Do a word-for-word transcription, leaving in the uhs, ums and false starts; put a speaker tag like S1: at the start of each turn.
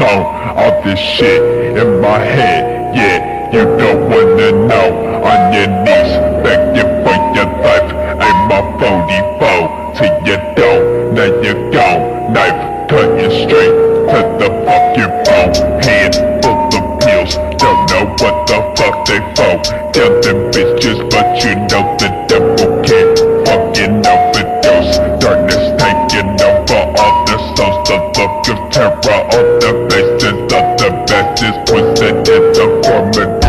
S1: phone. All this shit in my head, yeah, you don't wanna know. On your knees, begging for your life. Aim my forty-four to your door, now you're gone. Knife cutting straight to the fucking bone. Hand full of pills, don't know what the fuck they for. Tell them bitches, but you know the devil can't fucking overdose. Darkness taking over all the souls, the look of terror on the faces of the masses, twisted in the form of